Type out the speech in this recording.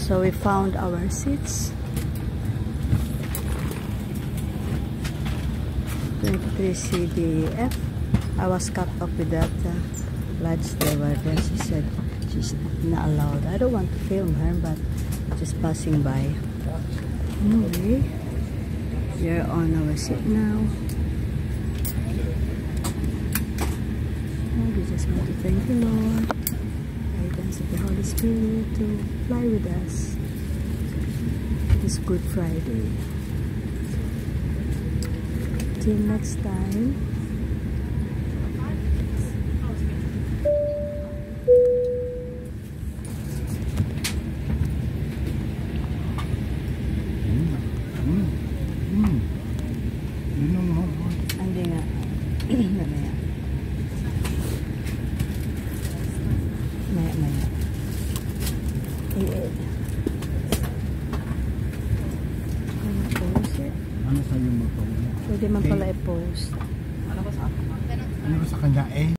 So we found our seats. 23 CDF. I was cut off with that lodge stewardess. She said she's not allowed. I don't want to film her, but just passing by. Anyway, we're on our seat now. Oh, we just want to thank the Lord, guidance of the Holy Spirit, to fly with us this Good Friday. Till next time. Hindi nga. Maya. Ano sa yung motor? Pwede man pala i-post. Ano ba sa kanya eh?